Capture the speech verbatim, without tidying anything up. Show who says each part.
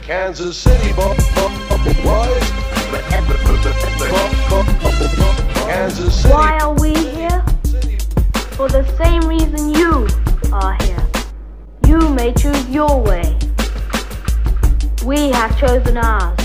Speaker 1: Kansas City boys. Kansas City.
Speaker 2: Why are we here? For the same reason you are here. You may choose your way. We have chosen ours.